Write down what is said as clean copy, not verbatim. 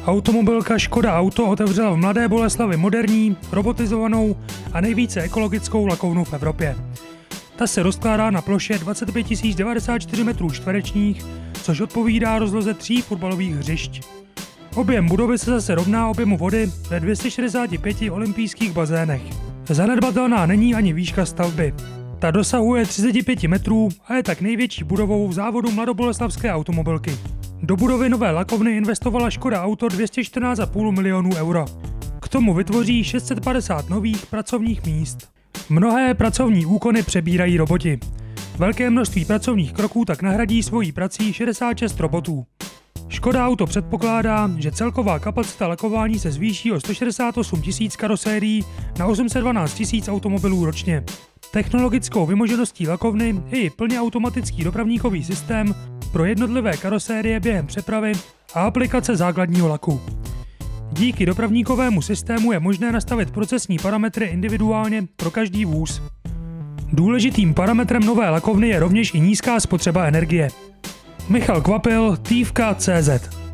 Automobilka Škoda Auto otevřela v Mladé Boleslavi moderní, robotizovanou a nejvíce ekologickou lakovnu v Evropě. Ta se rozkládá na ploše 25 094 m2, což odpovídá rozloze 3 fotbalových hřišť. Objem budovy se zase rovná objemu vody ve 265 olympijských bazénech. Zanedbatelná není ani výška stavby. Ta dosahuje 35 metrů a je tak největší budovou v závodu mladoboleslavské automobilky. Do budovy nové lakovny investovala Škoda Auto 214,5 milionů euro. K tomu vytvoří 650 nových pracovních míst. Mnohé pracovní úkony přebírají roboti. Velké množství pracovních kroků tak nahradí svojí prací 66 robotů. Škoda Auto předpokládá, že celková kapacita lakování se zvýší o 168 000 karosérií na 812 000 automobilů ročně. Technologickou vymožeností lakovny je i plně automatický dopravníkový systém pro jednotlivé karosérie během přepravy a aplikace základního laku. Díky dopravníkovému systému je možné nastavit procesní parametry individuálně pro každý vůz. Důležitým parametrem nové lakovny je rovněž i nízká spotřeba energie. Michal Kvapil, Tívka.cz